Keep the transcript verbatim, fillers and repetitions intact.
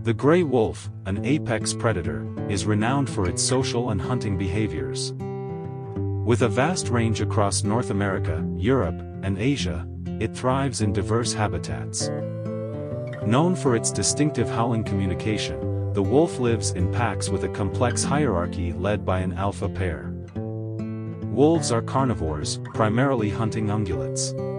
The gray wolf, an apex predator, is renowned for its social and hunting behaviors. With a vast range across North America, Europe, and Asia, it thrives in diverse habitats. Known for its distinctive howling communication, the wolf lives in packs with a complex hierarchy led by an alpha pair. Wolves are carnivores, primarily hunting ungulates.